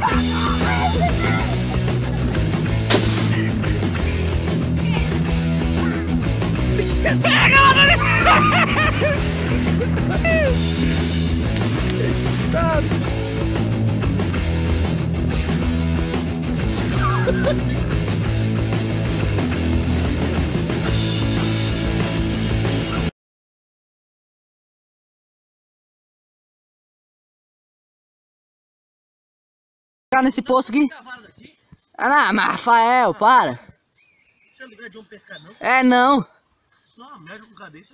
Nesse poço aqui. Ah, não, mas Rafael, para. Você é ligado de homem pescar, não? É, não. Só uma merda com cabeça.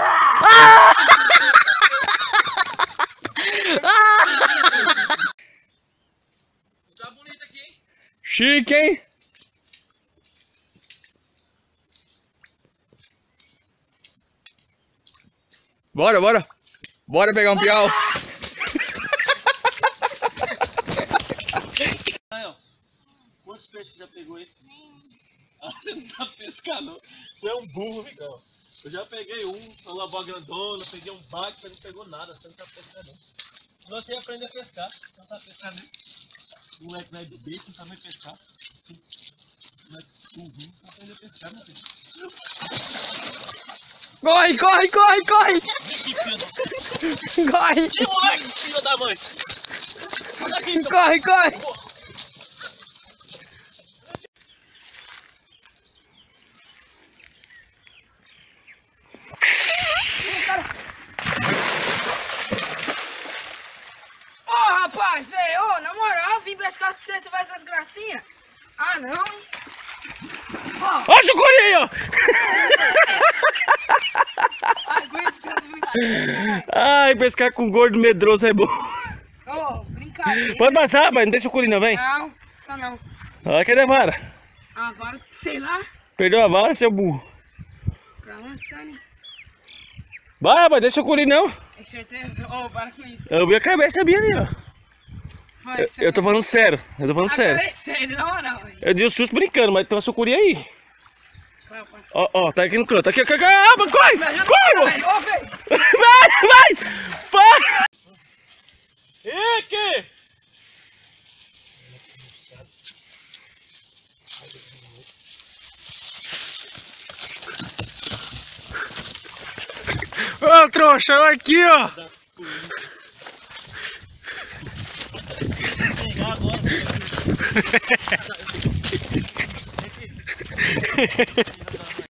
Tá bonito aqui, hein? Chique, hein? Bora, bora. Bora pegar um piau. Aí, ó. Quantos peixes você já pegou aí? Nenhum. Ah, você não sabe pescar, não. Você é um burro, Miguel. Eu já peguei uma lambó grandona, peguei um baque, você não pegou nada, você não sabe pescar, não. Você aprende a pescar, você não sabe pescar, nem. O moleque não é de bicho, não sabe pescar. Moleque burrinho, não aprende a pescar, meu filho. Corre, corre, corre, corre. Corre. Que moleque, filho da mãe! Olha aqui, seu... Corre, corre. Ô, rapaz, velho, ô, na moral, vim pescar com você, você vai essas gracinhas? Ah, não, hein? Ó o sucuri aí, ó. Ai, com isso que eu tô brincadeira. Ai, pescar com gordo medroso é bom. Ô, brincadeira. Pode passar, mas não tem sucuri não, vem. Não, só não. Olha, cadê a vara? Ah, para, sei lá. Perdeu a vara, seu burro. Pra onde sai, né? Vai, rapaz, deixa sucuri não. É certeza? Ô, para com isso. Eu vi a cabeça bem ali, ó. Vai, Eu tô falando sério, eu tô falando sério. Agora é sério, na moral, velho. Eu dei um susto brincando, mas tem uma sucuri aí. Vai, pai. Ó, ó, tá aqui no canto. Aqui, aqui, aqui. Ah, mas corre! Corre, mano! Ô, velho. Vai, vai! Para! Ike! Ô, trouxa, olha aqui, ó! Vou pegar agora.